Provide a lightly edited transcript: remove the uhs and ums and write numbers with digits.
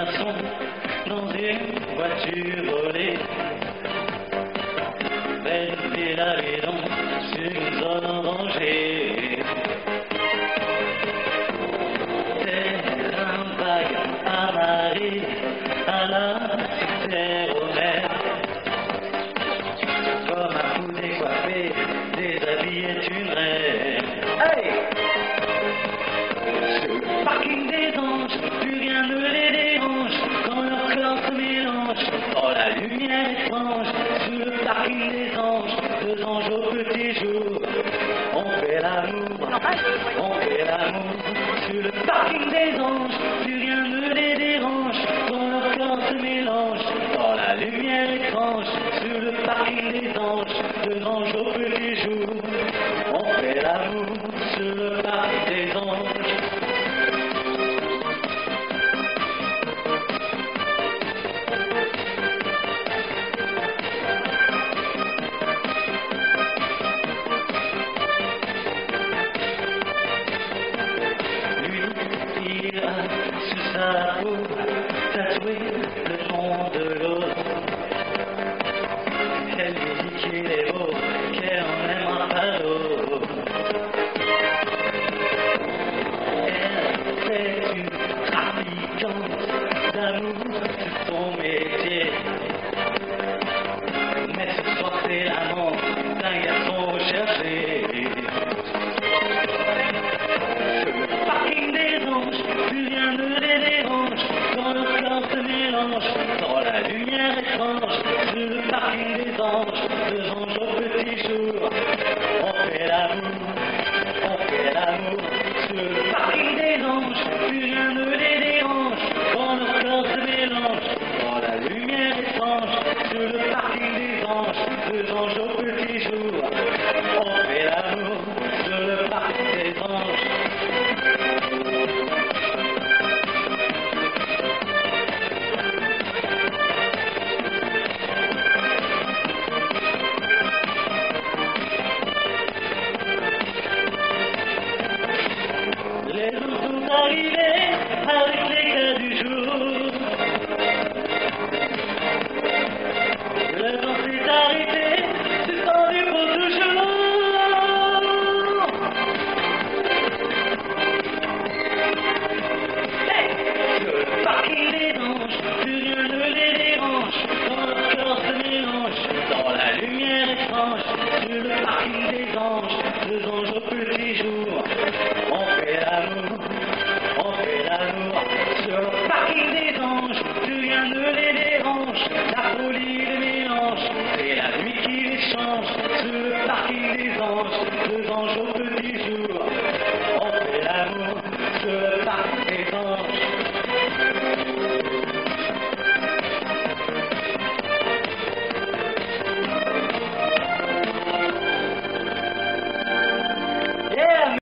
garçon dans une voiture volée. Belle ville à Bidon sur une zone en danger. Tel un vague amarré à la terre aux mers. Comme un fou décoiffé, déshabillé d'une reine. Hey! Sur le parking des anges, plus rien ne les dérange. Quand leur corps se mélange dans la lumière étrange. Sur le parking des anges, deux anges au petit jour. On fait l'amour, on fait l'amour. Sur le parking des anges, plus rien ne les dérange. Quand leur corps se mélange dans la lumière étrange. Sur le parking des anges, deux anges au petit jour. On fait l'amour sur le parking des anges. Sur sa peau, tatoué le fond de l'autre. Elle lui dit qu'il est beau, qu'elle en aimera pas d'autre. Elle, c'est une trafiquante d'amour, c'est son métier. Mais ce soir c'est l'amant d'un garçon recherché. Sur le parking des anges, plus rien ne les dérange. Quand le corps se mélange dans la lumière étrange. Sur le parking des anges, deux anges au petit jour. On fait l'amour, on fait l'amour. Sur le parking des anges, plus rien ne les dérange. Quand le corps se mélange dans la lumière étrange. Sur le parking des anges, deux anges au petit jour. On fait l'amour sur le parking des anges. Les jours sont arrivés avec l'éclat du jour. Le temps s'est arrêté, suspendu pour toujours. Hey! Sur le parking des anges, plus rien ne les dérange. Quand leur corps se mélange dans la lumière étrange. Sur le parking des anges, deux anges au petit jour. On fait l'amour, on fait l'amour. Sur le parking des anges, plus rien ne les dérange. La folie les mélange, et la nuit qui les change. Sur le parking des anges, deux anges au